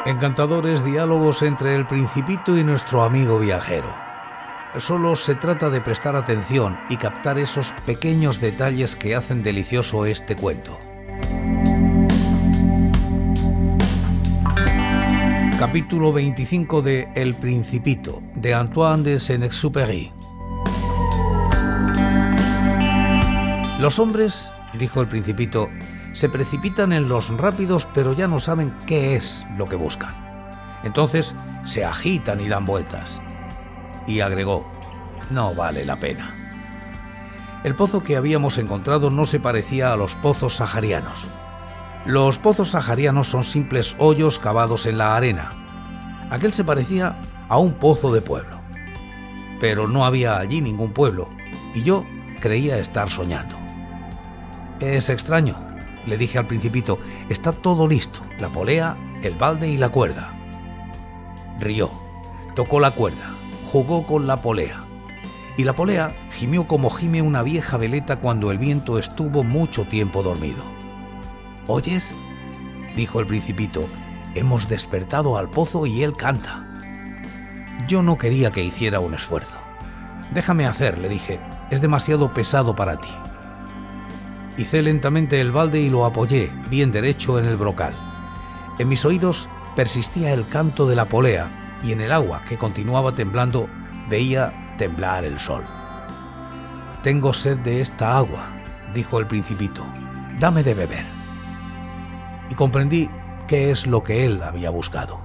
Encantadores diálogos entre el Principito y nuestro amigo viajero. Solo se trata de prestar atención y captar esos pequeños detalles que hacen delicioso este cuento. Capítulo 25 de El Principito, de Antoine de Saint-Exupéry. Los hombres, dijo el Principito, se precipitan en los rápidos, pero ya no saben qué es lo que buscan. Entonces se agitan y dan vueltas. Y agregó, no vale la pena. El pozo que habíamos encontrado no se parecía a los pozos saharianos. Los pozos saharianos son simples hoyos cavados en la arena. Aquel se parecía a un pozo de pueblo. Pero no había allí ningún pueblo, y yo creía estar soñando. Es extraño, le dije al Principito, está todo listo, la polea, el balde y la cuerda. Rió, tocó la cuerda, jugó con la polea. Y la polea gimió como gime una vieja veleta cuando el viento estuvo mucho tiempo dormido. ¿Oyes?, dijo el Principito, hemos despertado al pozo y él canta. Yo no quería que hiciera un esfuerzo. Déjame hacer, le dije, es demasiado pesado para ti. Hice lentamente el balde y lo apoyé, bien derecho, en el brocal. En mis oídos persistía el canto de la polea y en el agua, que continuaba temblando, veía temblar el sol. Tengo sed de esta agua, dijo el Principito. Dame de beber. Y comprendí qué es lo que él había buscado.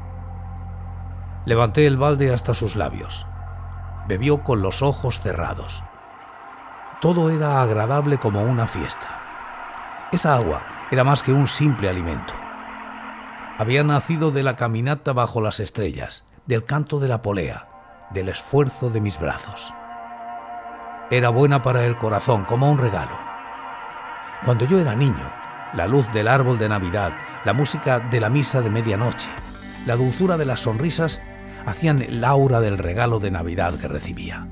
Levanté el balde hasta sus labios. Bebió con los ojos cerrados. Todo era agradable como una fiesta. Esa agua era más que un simple alimento. Había nacido de la caminata bajo las estrellas, del canto de la polea, del esfuerzo de mis brazos. Era buena para el corazón, como un regalo. Cuando yo era niño, la luz del árbol de Navidad, la música de la misa de medianoche, la dulzura de las sonrisas hacían el aura del regalo de Navidad que recibía.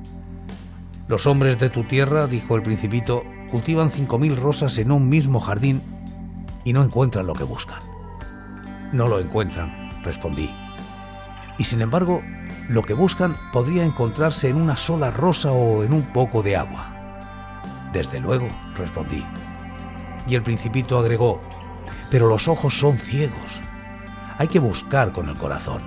Los hombres de tu tierra, dijo el Principito, cultivan 5000 rosas en un mismo jardín y no encuentran lo que buscan. No lo encuentran, respondí. Y sin embargo, lo que buscan podría encontrarse en una sola rosa o en un poco de agua. Desde luego, respondí. Y el Principito agregó, pero los ojos son ciegos. Hay que buscar con el corazón.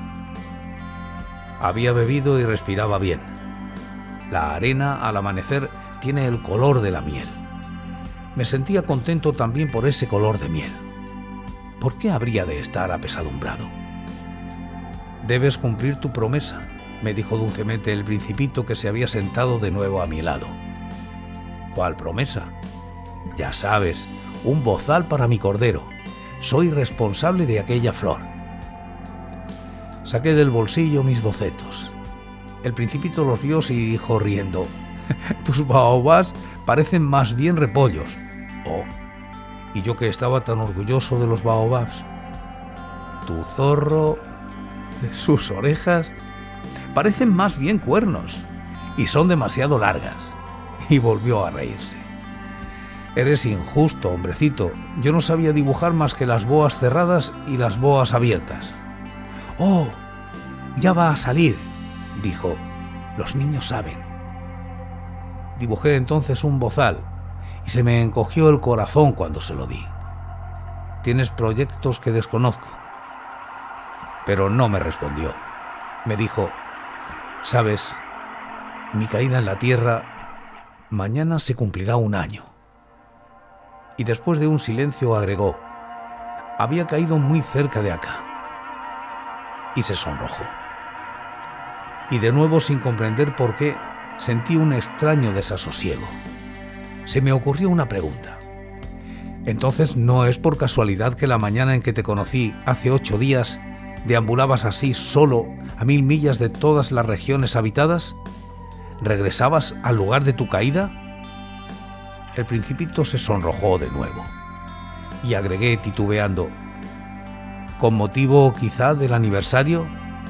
Había bebido y respiraba bien. La arena, al amanecer, tiene el color de la miel. Me sentía contento también por ese color de miel. ¿Por qué habría de estar apesadumbrado? Debes cumplir tu promesa, me dijo dulcemente el Principito, que se había sentado de nuevo a mi lado. ¿Cuál promesa? Ya sabes, un bozal para mi cordero. Soy responsable de aquella flor. Saqué del bolsillo mis bocetos. El Principito los vio y dijo riendo, tus baobás parecen más bien repollos. Oh, y yo que estaba tan orgulloso de los baobabs. Tu zorro, sus orejas, parecen más bien cuernos y son demasiado largas. Y volvió a reírse. Eres injusto, hombrecito. Yo no sabía dibujar más que las boas cerradas y las boas abiertas. Oh, ya va a salir, dijo. Los niños saben. Dibujé entonces un bozal y se me encogió el corazón cuando se lo di. Tienes proyectos que desconozco. Pero no me respondió. Me dijo, sabes, mi caída en la tierra, mañana se cumplirá 1 año. Y después de un silencio agregó, había caído muy cerca de acá. Y se sonrojó. Y de nuevo, sin comprender por qué, sentí un extraño desasosiego. Se me ocurrió una pregunta. Entonces, ¿no es por casualidad que la mañana en que te conocí, hace 8 días, deambulabas así solo a 1000 millas de todas las regiones habitadas? ¿Regresabas al lugar de tu caída? El Principito se sonrojó de nuevo. Y agregué titubeando, ¿con motivo quizá del aniversario?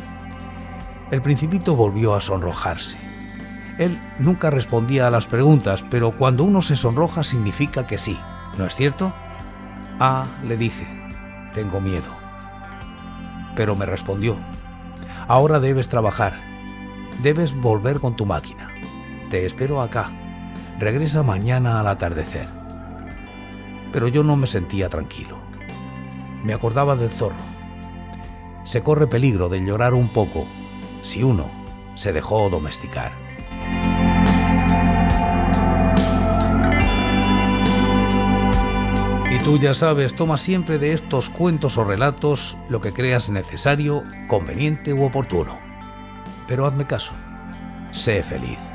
El Principito volvió a sonrojarse. Él nunca respondía a las preguntas, pero cuando uno se sonroja significa que sí, ¿no es cierto? Ah, le dije, tengo miedo. pero me respondió: ahora debes trabajar, debes volver con tu máquina. Te espero acá, regresa mañana al atardecer. Pero yo no me sentía tranquilo. Me acordaba del zorro. Se corre peligro de llorar un poco si uno se dejó domesticar. Y tú ya sabes, toma siempre de estos cuentos o relatos lo que creas necesario, conveniente u oportuno. Pero hazme caso, sé feliz.